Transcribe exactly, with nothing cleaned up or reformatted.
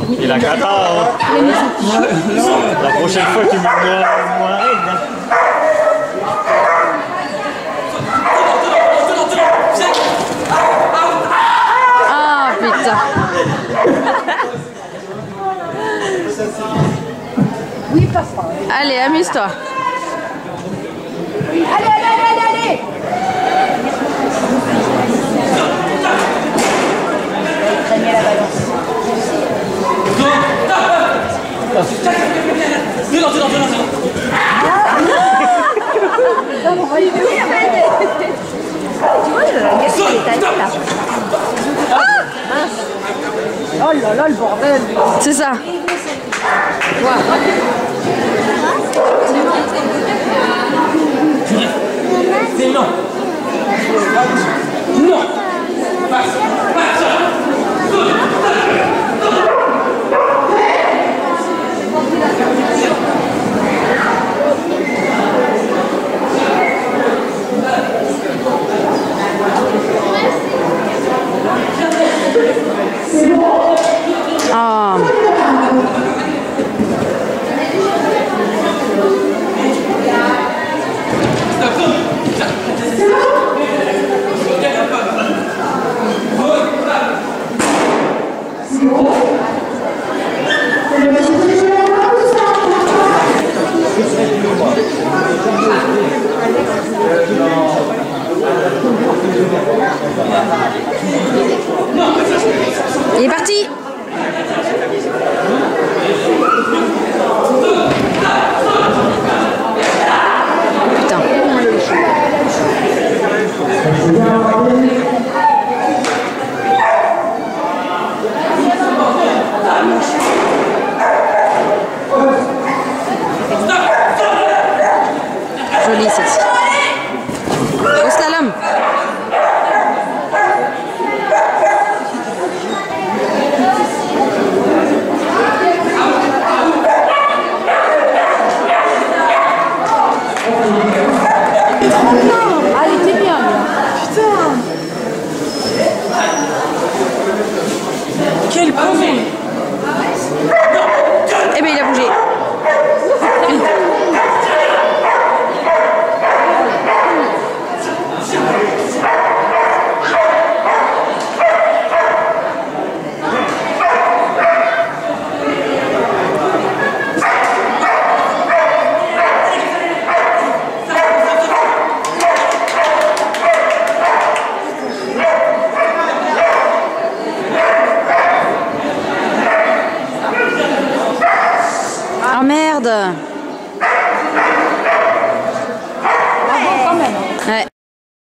Il a cata, hein. La prochaine fois, tu mets moins, moins règle. Hein. Ah putain. Allez, amuse-toi. Allez, allez, allez, allez, allez. Traîner la balance. Dedans, dedans, dedans, dedans. Tu vois, la gueule qui est allée là. Oh là là, le bordel. C'est ça. Wow. C'est non. Non. Passe. Passe. Ah. Il est parti. Putain. Jolie celle-ci. Au slalom. Ah, elle était bien, là. Putain. Quel pauvre. Eh ben il a bougé. Ah merde.